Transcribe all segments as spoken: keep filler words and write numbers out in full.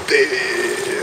です。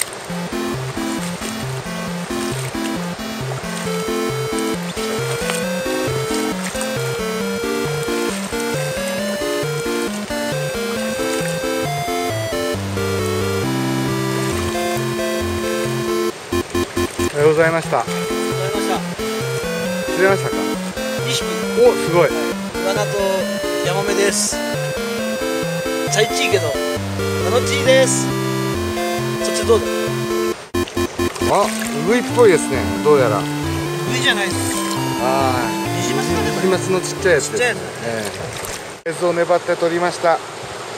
おはようございました。 おはようございました。 釣れましたか？ にひき。 お、すごい。 イワナとヤマメです。チャイチーけど楽しいです。そっちどうだ？ あ、ウグイっぽいですね。どうやら。ウグイじゃないです。 ああ、 ニジマスだね。 ニジマスのちっちゃいやつですね。 ちっちゃいやつ。 ええ。映像を粘って撮りました。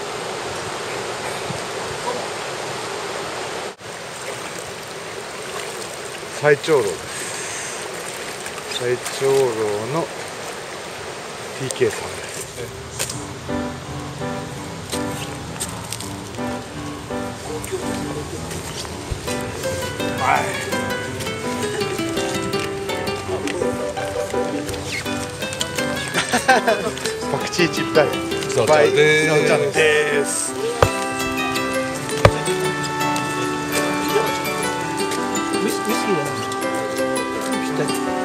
最長老です。最長老の ティーケー さんです。はい。パクチーチップだよ。 そうちゃんでーす。 そうちゃんです。 ウイスキーだな。ぴったり。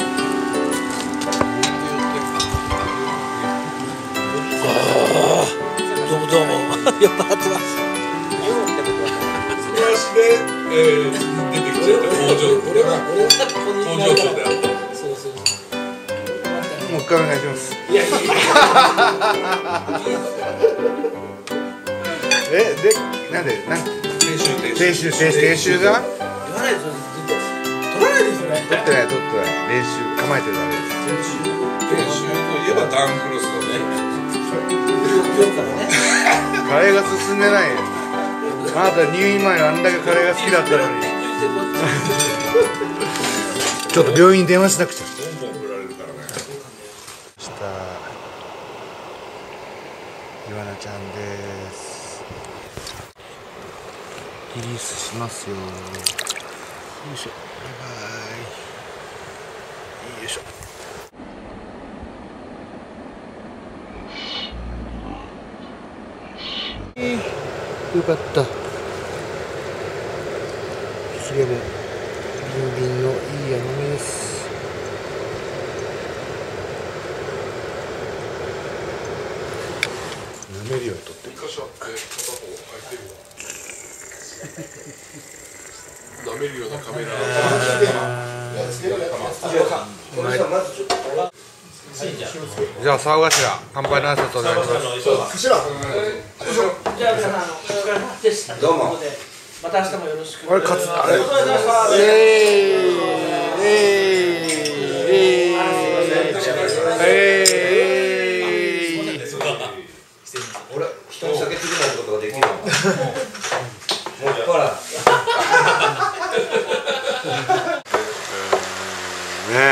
どうもどうも。酔っ払ってます。 素晴らしで、えー、出てきちゃった工場。これが工場長であった。 そうそうそう。 もう一回お願いします。 いやいやいや。 え、で、なんで、なんで。 練習練練習、練習、練習が。 言わないと取らないですよね。 取ってない、取ってない、練習、構えてるだけです。 練習といえばダウンクロスだね。 今日からね。 カレーが進んでないよ。あなた入院前あんだけカレーが好きだったのに。ちょっと病院に電話しなくちゃ。 ボンボン振られるからね。 した。イワナちゃんです。リリースしますよ。よいしょ。バイバイ。よいしょ。よかった。ヒレもビンビンのいいヤマメです。舐めるようにとってる。 一箇所あって片方空いてるわ。舐めるようなカメラ。 じゃあ沢頭乾杯の挨拶お願いします。 じゃあ皆さん、あのお疲れ様でした。どうも。また明日もよろしく。 あれ勝つあれ。えーえーえー俺、人に酒つけないことができるの。もうっぱら。 ねえ。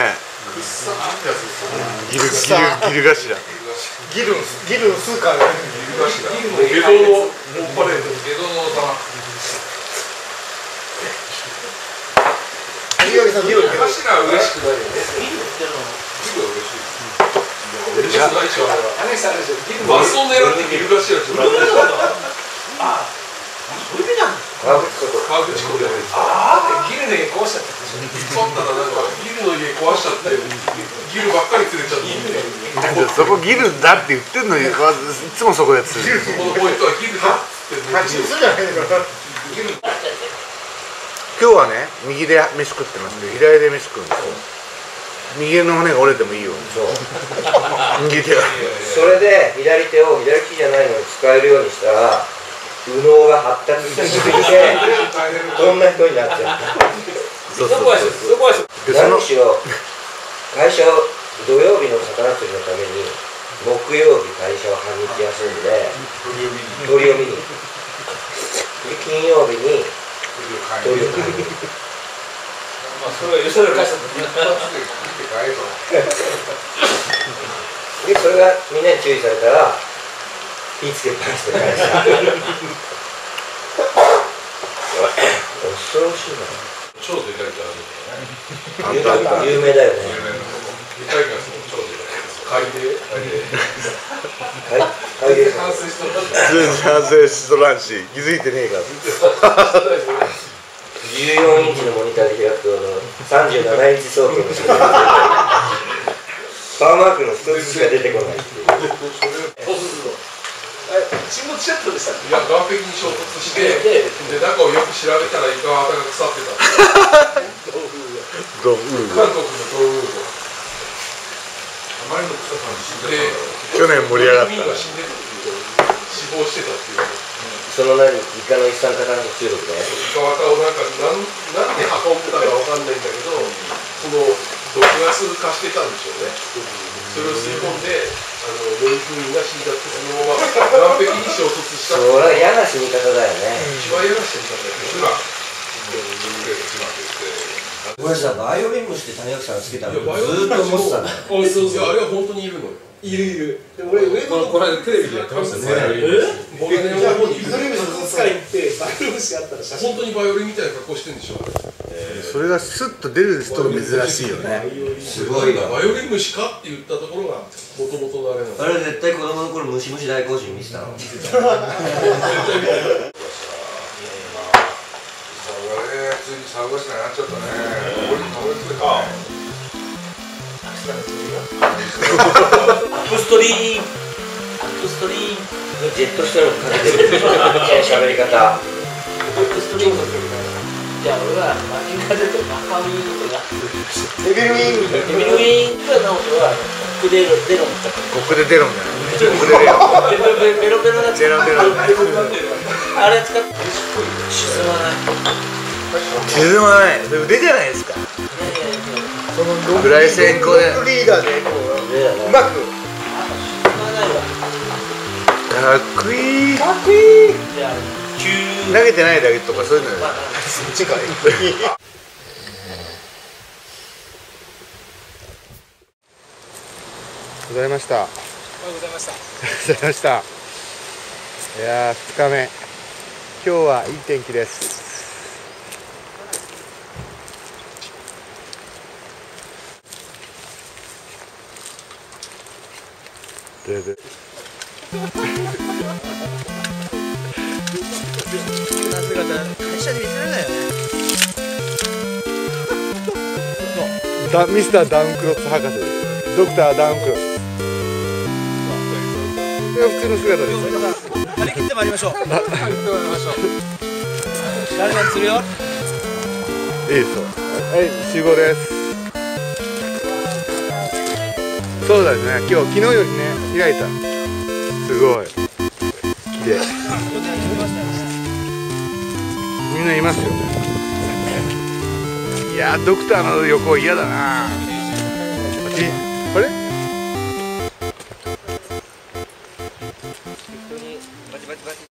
ギルギルギル頭。ギルギルスーカーがギル頭。 ゲドのモンパレード。ゲドの玉。 ギルさんギル。 頭は嬉しくないよね。ギルは嬉しい。嬉しくないでしょ。バスを狙ってギル頭じゃない。 ああ、そういう意味なんだ。 川口湖。 川口湖で。 ああ、ギルで壊しちゃった。 そんなのなんかギルの家壊しちゃってギルばっかり連れちゃって。 そこギルだって言ってんのにいつもそこで釣る。 そこのポイントはギルだって。 今日はね右で飯食ってますけど左で飯食うんですよ。右の骨が折れてもいいように。そう右手がそれで左手を左利きじゃないのに使えるようにしたら右脳が発達しすぎてこんな人になっちゃった。 そうそうそうそうでその何しろ会社を土曜日の魚釣りのために木曜日会社は半日休んで鳥を見にで金曜日に鳥を買いにまあ、それは許される会社だで、それがみんなに注意されたら火つけっぱなしで会社恐ろしいな。 超でかいからね。 有名だよね。 でかいから超でかい。 海で海で反省しとった普通に反省しとらんし気づいてねえからじゅうよんインチのモニターで開くとあのさんじゅうななインチ相当のしかパワーマークの一つしか出てこないっていうそうすると沈没しちゃったんでしたっけ？いや、岸壁に衝突して、で、中をよく調べたらイカワタが腐ってた。 ドウー韓国のドウーゴ。あまりの臭さに死んで、 去年盛り上がった民が死んでたっていう、死亡してたっていう。 その何、イカの一酸化炭素中毒でイカワタをなんか、なん、なんで運んでたかわかんないんだけど、その毒ガス化してたんでしょうね。それを吸い込んで、あの乗組員が死んだってそのまま岸壁に衝突した。 それは嫌な死に方だよね。 一番嫌な死に方だよね。 俺さ、バイオリン虫って谷垣さんつけたのずいやーっと思ってたんだよ。 そうそうそう、あれは本当にいるのよ。いるいる。で俺上のこの間テレビでやってましたね。え？僕ね、じゃあイソリン美術館行ってバイオリン虫あったら写真。本当にバイオリンみたいな格好してるんでしょ。 それがスッと出る人が珍しいよね。 すごいな。バイオリン虫かって言ったところがもともとのあれなんです。 あれ絶対子供の頃ムシムシ大行進見てたの。 絶対見た。 ついにサウナしかなっちゃったね。ここに倒れてた。 アップストリームアップストリームジェットストリームかけてる喋り方。 アップストリームじゃあ俺はマジンカゼとマカミーとかデビルウィンデビルウィンクラの音はコクデロデロンだったコクで出るんじゃないコクで出るベロベロなベロベロあれ使って沈まない沈まないそれ腕じゃないですかそのぐらい先行でリーダーでこううまく沈まないわかっこいいかっこいいじゃあ急投げてないだけとかそういうのそっちかいございました。おはようございました。 うございました。いやー、ふつかめ。今日はいい天気です。でで。 急な姿、会社で見せられないよね。 ダミスターダウンクロス博士です。ドクターダウンクロス。いや普通の姿です。 張り切ってまいりましょう。張り切ってまいりましょう。誰が釣るよ。 いいですよ。はい、集合です。そうだね。今日昨日よりね開いた。すごい。綺麗。みんないますよね。いやードクターの横嫌だな。あれ？